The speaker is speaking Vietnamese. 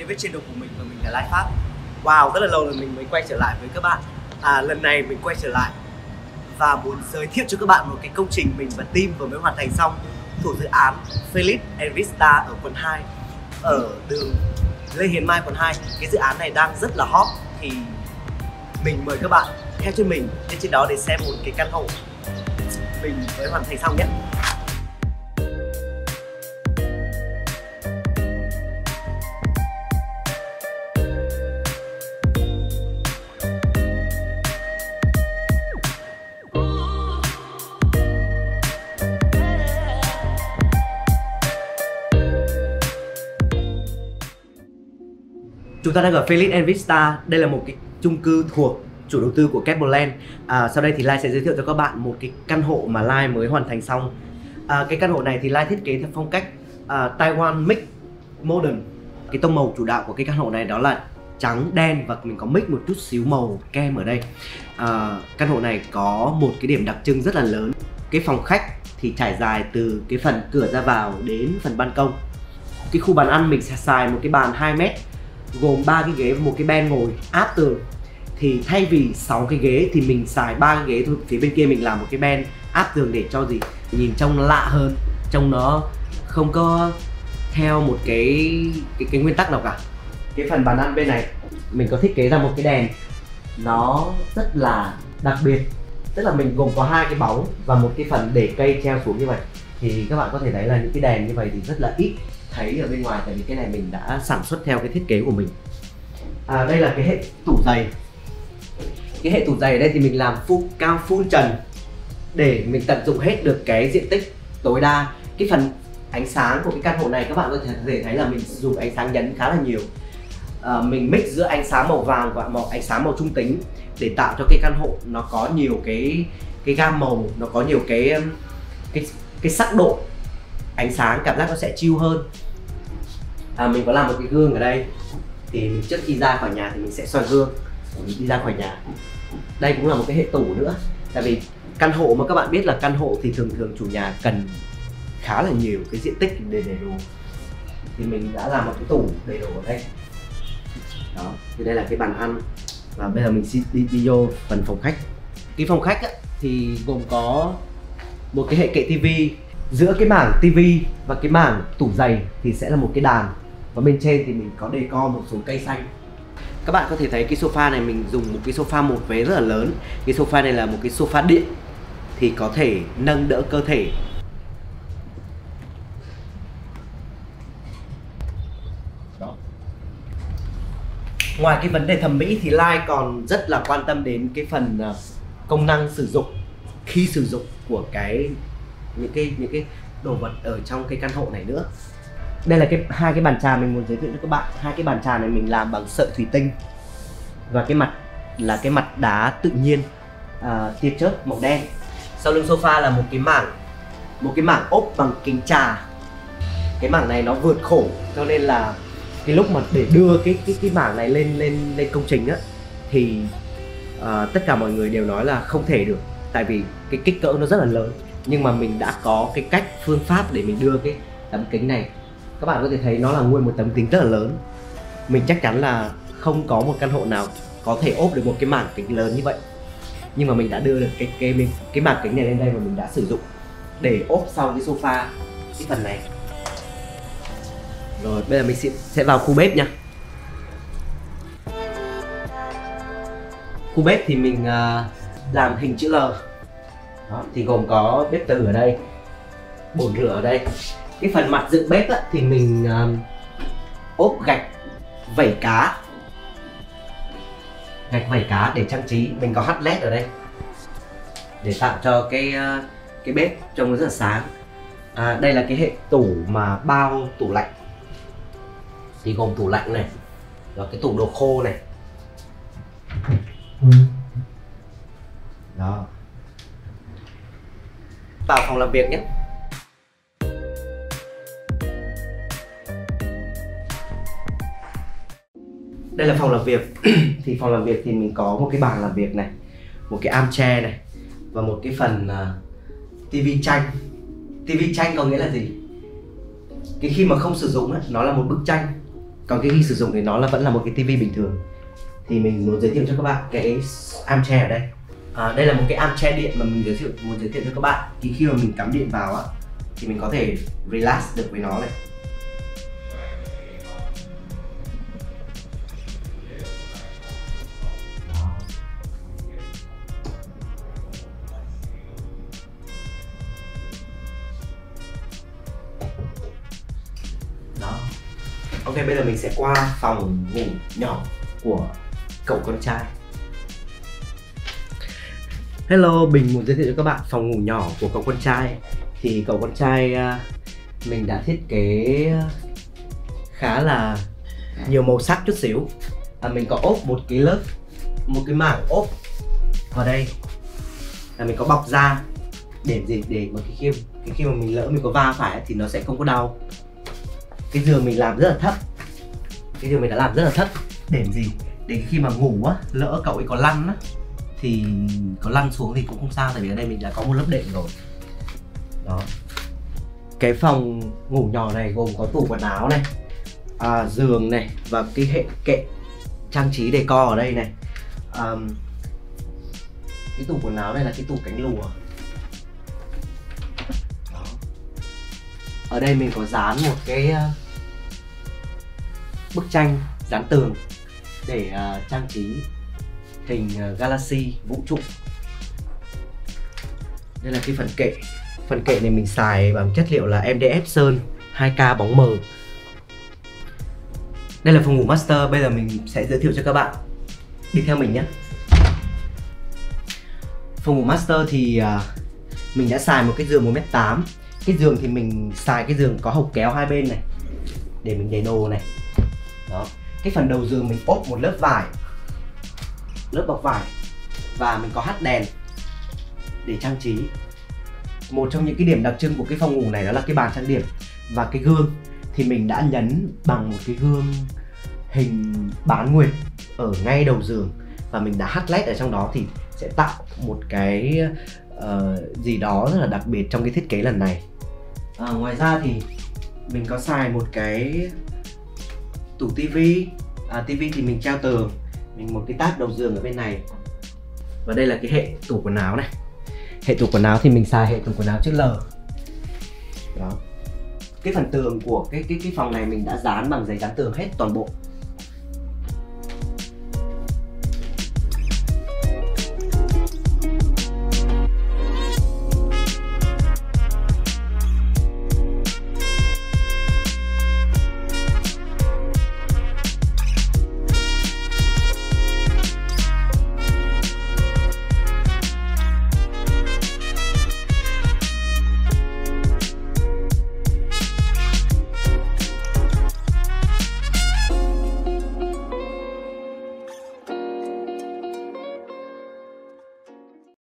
với channel của mình và mình là Lai Pháp. Wow, rất là lâu rồi mình mới quay trở lại với các bạn. Lần này mình quay trở lại và muốn giới thiệu cho các bạn một cái công trình mình và team vừa mới hoàn thành xong thuộc dự án Felix and Vista ở quận 2, ở đường Lê Hiền Mai quận 2. Cái dự án này đang rất là hot thì mình mời các bạn theo chân mình lên trên đó để xem một cái căn hộ mình mới hoàn thành xong nhé. Chúng ta đang ở Felix and Vista. Đây là một cái chung cư thuộc chủ đầu tư của Capitol. Sau đây thì Lai sẽ giới thiệu cho các bạn một cái căn hộ mà Lai mới hoàn thành xong. Cái căn hộ này thì Lai thiết kế theo phong cách Taiwan Mix Modern. Cái tông màu chủ đạo của cái căn hộ này đó là trắng đen và mình có mix một chút xíu màu kem ở đây. Căn hộ này có một cái điểm đặc trưng rất là lớn. Cái phòng khách thì trải dài từ cái phần cửa ra vào đến phần ban công. Cái khu bàn ăn mình sẽ xài một cái bàn 2 mét gồm 3 cái ghế và một cái ben ngồi áp tường. Thì thay vì 6 cái ghế thì mình xài 3 cái ghế thôi. Phía bên kia mình làm một cái ben áp tường để cho gì nhìn trông nó lạ hơn, trông nó không có theo một cái nguyên tắc nào cả. Cái phần bàn ăn bên này mình có thiết kế ra một cái đèn nó rất là đặc biệt, tức là mình gồm có 2 cái bóng và một cái phần để cây treo xuống như vậy. Thì các bạn có thể thấy là những cái đèn như vậy thì rất là ít thấy ở bên ngoài, tại vì cái này mình đã sản xuất theo cái thiết kế của mình. Đây là cái hệ tủ giày. Cái hệ tủ giày ở đây thì mình làm cao full trần để mình tận dụng hết được cái diện tích tối đa. Cái phần ánh sáng của cái căn hộ này các bạn có thể thấy là mình dùng ánh sáng nhấn khá là nhiều. Mình mix giữa ánh sáng màu vàng và ánh sáng màu trung tính để tạo cho cái căn hộ nó có nhiều cái gam màu, nó có nhiều cái sắc độ ánh sáng, cảm giác nó sẽ chill hơn. Mình có làm một cái gương ở đây, thì mình trước khi ra khỏi nhà thì mình sẽ soi gương để mình đi ra khỏi nhà. Đây cũng là một cái hệ tủ nữa, tại vì căn hộ mà các bạn biết là căn hộ thì thường chủ nhà cần khá là nhiều cái diện tích để đồ, thì mình đã làm một cái tủ để đồ ở đây. Đó, thì đây là cái bàn ăn và bây giờ mình sẽ đi vô phần phòng khách. Cái phòng khách thì gồm có một cái hệ kệ tivi. Giữa cái mảng tivi và cái mảng tủ giày thì sẽ là một cái đàn, và bên trên thì mình có decor một số cây xanh. Các bạn có thể thấy cái sofa này mình dùng một cái sofa một vế rất là lớn. Cái sofa này là một cái sofa điện thì có thể nâng đỡ cơ thể. Đó. Ngoài cái vấn đề thẩm mỹ thì Lai còn rất là quan tâm đến cái phần công năng sử dụng khi sử dụng của những cái đồ vật ở trong cái căn hộ này nữa. Đây là hai cái bàn trà mình muốn giới thiệu cho các bạn. Hai cái bàn trà này mình làm bằng sợi thủy tinh và cái mặt là cái mặt đá tự nhiên tia chớp màu đen. Sau lưng sofa là một cái mảng ốp bằng kính trà. Cái mảng này nó vượt khổ, cho nên là cái lúc mà để đưa cái mảng này lên công trình á thì tất cả mọi người đều nói là không thể được, tại vì cái kích cỡ nó rất là lớn. Nhưng mà mình đã có cái cách phương pháp để mình đưa cái tấm kính này. Các bạn có thể thấy nó là nguyên một tấm kính rất là lớn. Mình chắc chắn là không có một căn hộ nào có thể ốp được một cái mảng kính lớn như vậy. Nhưng mà mình đã đưa được cái mảng kính này lên đây và mình đã sử dụng để ốp sau cái sofa cái phần này. Rồi bây giờ mình sẽ vào khu bếp nha. Khu bếp thì mình làm hình chữ L. Đó, thì gồm có bếp từ ở đây, bồn rửa ở đây. Cái phần mặt dựng bếp thì mình ốp gạch vẩy cá. Gạch vẩy cá để trang trí. Mình có hắt led ở đây để tạo cho cái bếp trông rất là sáng. Đây là cái hệ tủ mà bao tủ lạnh. Thì gồm tủ lạnh này, và cái tủ đồ khô này. Đó. Vào phòng làm việc nhé. Đây là phòng làm việc. Thì phòng làm việc thì mình có một cái bàn làm việc này, một cái armchair này và một cái phần tivi tranh. Tivi tranh có nghĩa là gì? Cái khi mà không sử dụng ấy, nó là một bức tranh Còn cái khi sử dụng thì nó vẫn là một cái tivi bình thường. Thì mình muốn giới thiệu cho các bạn cái armchair ở đây. Đây là một cái armchair điện mà mình muốn giới thiệu cho các bạn. Thì khi mà mình cắm điện vào á thì mình có thể relax được với nó này. Đó. Ok, bây giờ mình sẽ qua phòng ngủ nhỏ của cậu con trai. Hello, Bình muốn giới thiệu cho các bạn phòng ngủ nhỏ của cậu con trai. Thì cậu con trai mình đã thiết kế khá là nhiều màu sắc chút xíu. Mình có ốp một cái mảng ốp vào đây. Mình có bọc da để gì, để mà khi mà mình lỡ mình có va phải thì nó sẽ không có đau. Cái giường mình làm rất là thấp. Cái giường mình đã làm rất là thấp để gì? Để khi mà ngủ á, lỡ cậu ấy có lăn á thì có lăn xuống thì cũng không sao, tại vì ở đây mình đã có một lớp đệm rồi. Đó. Cái phòng ngủ nhỏ này gồm có tủ quần áo này, giường này và cái hệ kệ trang trí decor ở đây này. Cái tủ quần áo này là cái tủ cánh lùa. Đó. Ở đây mình có dán một cái bức tranh dán tường để trang trí hình galaxy vũ trụ. Đây là cái phần kệ. Phần kệ này mình xài bằng chất liệu là MDF sơn 2K bóng mờ. Đây là phòng ngủ master. Bây giờ mình sẽ giới thiệu cho các bạn. Đi theo mình nhé. Phòng ngủ master thì mình đã xài một cái giường 1m8. Cái giường thì mình xài cái giường có hộc kéo hai bên này để mình để đồ này. Đó. Cái phần đầu giường mình ốp một lớp vải, lớp bọc vải, và mình có hắt đèn để trang trí. Một trong những cái điểm đặc trưng của cái phòng ngủ này đó là cái bàn trang điểm và cái gương. Thì mình đã nhấn bằng một cái gương hình bán nguyệt ở ngay đầu giường, và mình đã hắt led ở trong đó thì sẽ tạo một cái gì đó rất là đặc biệt trong cái thiết kế lần này. Ngoài ra thì mình có xài một cái tủ tivi. Tivi thì mình treo tường, mình một cái táp đầu giường ở bên này. Và đây là cái hệ tủ quần áo này. Hệ tủ quần áo thì mình xài hệ tủ quần áo chữ L. Đó. Cái phần tường của cái phòng này mình đã dán bằng giấy dán tường hết toàn bộ.